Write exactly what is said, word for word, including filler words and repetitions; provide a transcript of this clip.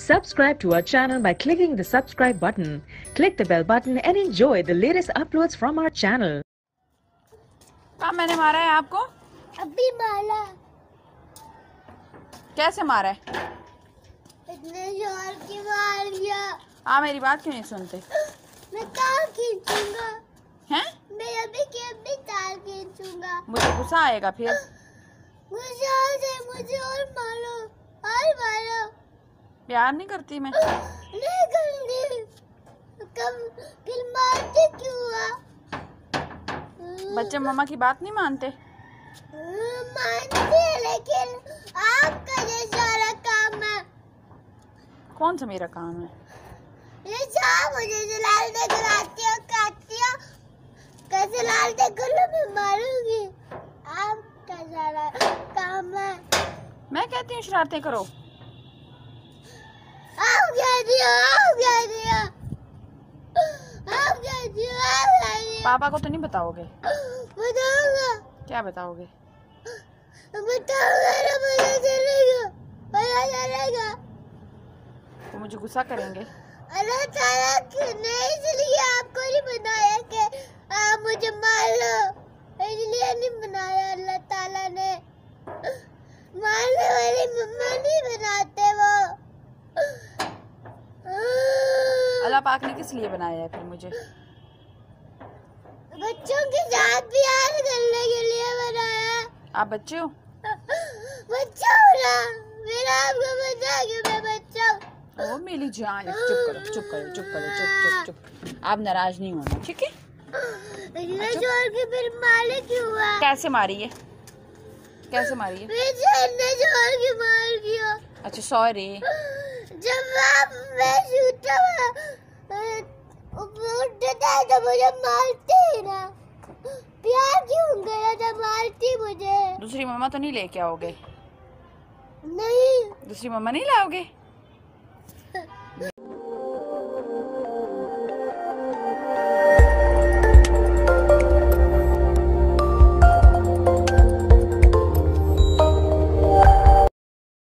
Subscribe to our channel by clicking the subscribe button. Click the bell button and enjoy the latest uploads from our channel. कब मैंने मारा है आपको? अभी मारा। कैसे मारा है? इतने जोर की मार दिया। आप मेरी बात क्यों नहीं सुनते? मैं तार खींचूंगा। हैं? मैं अभी के अभी तार खींचूंगा। मुझे गुस्सा आएगा फिर। गुस्सा से मुझे और मारो, और मारो। प्यार नहीं करती मैं। नहीं करूंगी। कब फिर मारते क्यों हुआ? बच्चे मम्मा की बात नहीं मानते। मानते लेकिन आपका ये सारा काम है। कौन सा मेरा काम है? ये जाओ मुझे जलालते कराती हो, काटती हो, कैसे लालते करो मैं मारूंगी। आपका सारा काम है। मैं कहती हूँ शरारतें करो। आप कहती हो, आप कहती हो, आप कहती हो, आप कहती हो। पापा को तो नहीं बताओगे? बताऊंगा। क्या बताओगे? बताऊंगा ना, पता चलेगा, पता चलेगा। तो मुझे गुस्सा करेंगे? अल्लाह ताला ने इसलिए आपको नहीं बनाया कि आप मुझे मार लो, इसलिए नहीं बनाया अल्लाह ताला ने। मारने वाली मम्मा नहीं बनाते वो। अल्लाह पाक ने किस लिए बनाया है फिर मुझे? बच्चों के साथ प्यार करने के लिए बनाया। आप बच्चे हो? बच्चा हूँ ना, मेरा आपको पता है कि मैं बच्चा हूँ। ओ मेरी जान, चुप करो, चुप करो, चुप करो, चुप चुप चुप। आप नाराज नहीं होना, ठीक है? इतने जोर के फिर मारे क्यों हुआ? कैसे मारी है? कैसे मारी है? इतने जोर की मार दिया। अच्छा सॉरी। जब आप मैं छूटा उठता है तो मुझे मारते ही ना। प्यार क्यों गया था, मारती मुझे। दूसरी मम्मा तो नहीं लेके आओगे? नहीं। दूसरी मम्मा नहीं लाओगे?